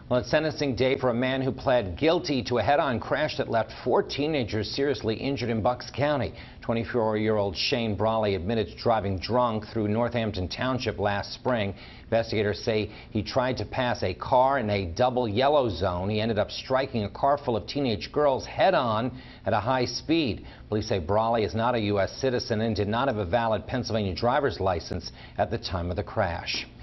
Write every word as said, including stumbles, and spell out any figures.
Well, it's sentencing day for a man who pled guilty to a head-on crash that left four teenagers seriously injured in Bucks County. twenty-four-year-old Shane Brolly admitted to driving drunk through Northampton Township last spring. Investigators say he tried to pass a car in a double yellow zone. He ended up striking a car full of teenage girls head-on at a high speed. Police say Brolly is not a U S citizen and did not have a valid Pennsylvania driver's license at the time of the crash.